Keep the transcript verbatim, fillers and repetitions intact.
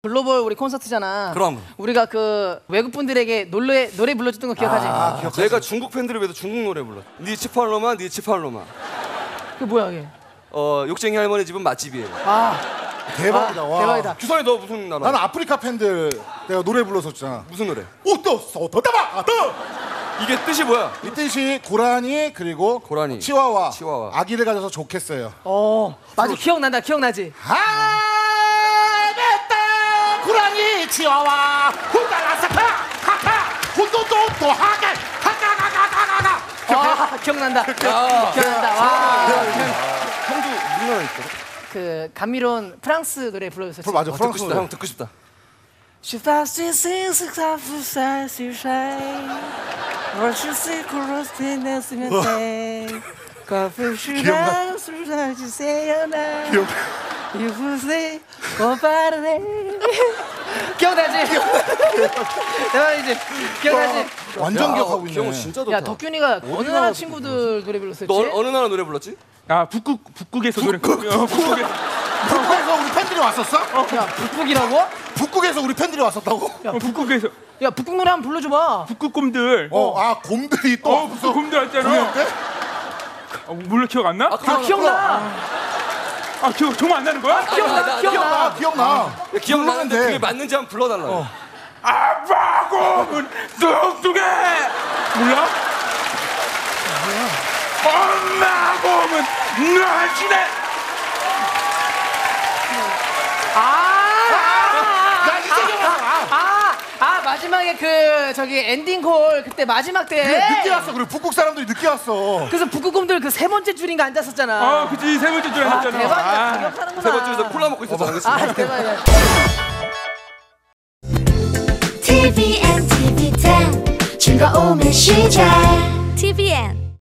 글로벌 우리 콘서트잖아. 그럼 우리가 그 외국 분들에게 노래 노래 불러줬던 거 기억하지? 아, 기억하지. 내가 중국 팬들을 위해서 중국 노래 불러. 니치팔로마 니치팔로마. 그 뭐야 이게? 어 욕쟁이 할머니 집은 맛집이에요. 아 대박이다. 아, 와. 대박이다. 규선이 너 무슨 나라? 나는 아프리카 팬들 내가 노래 불렀었잖아. 무슨 노래? 오또 소토다바 또. 이게 뜻이 뭐야? 이 뜻이 고라니 그리고 고라니. 치와와, 치와와. 아기를 가져서 좋겠어요. 어 맞아 기억난다 기억나지? 아 냈다 고라니 치와와 훈달라사카 하카 훈도도도 하게 하카가가가가가. 아 기억난다. 기억난다. 와. 형도 무슨 나라 있거든? 그 감미로운 프랑스 노래 불러줬었지. 맞아 아, 듣고 프랑스 싶다. 노래. 형 듣고 싶다. Je passe ici, c'est ça, vous ça, c'est ça. Moi, je sais que l'on se fait dans ce matin. Quand je suis là, je sais, y'en a. Il vous est comparé. 기억나지? 대박이지? 기억나지? 완전 기억하고 기억 있네. 진짜 좋다. 야, 덕균이가 어느 나라 친구들 노래 불렀었지? 너 어느, 어느 나라 노래 불렀지? 아 북극 북극에서 노래. 어, 북극에서. 북극에서 우리 팬들이 왔었어? 야, 북극이라고? 북극에서 우리 팬들이 왔었다고? 야, 어, 북극에서 야, 북극 노래 한번 불러줘봐. 북극곰들. 어, 아 곰들이 또 어, 북극곰들 왔잖아. 공연 때? 어, 물론 기억 안 나? 아, 기억나. 아 기억 정말 안 나는 거야? 기억나, 나- 기억나. 기억나 기억나. 기억나는데 부르는데. 그게 맞는지 한번 불러달라. 아빠곰은 뚝뚝해. 몰라? 엄마곰은 날씬해. 아, 나 이제 기억나. 아, 아, 아, 마지막에 그 저기 엔딩콜 그때 마지막 때. 늦게 왔어. 그리고 북극 사람들이 늦게 왔어. 그래서 북극곰들 그 세 번째 줄인가 앉았었잖아. 아 그치 세 번째 줄 아, 했잖아. 대박이야. 기억하는구나. 세 번째 줄에서 콜라 먹고 있었잖아. 그치? 아, 대박이야. 티비엔 티비 텐 즐거움의 시작 티비엔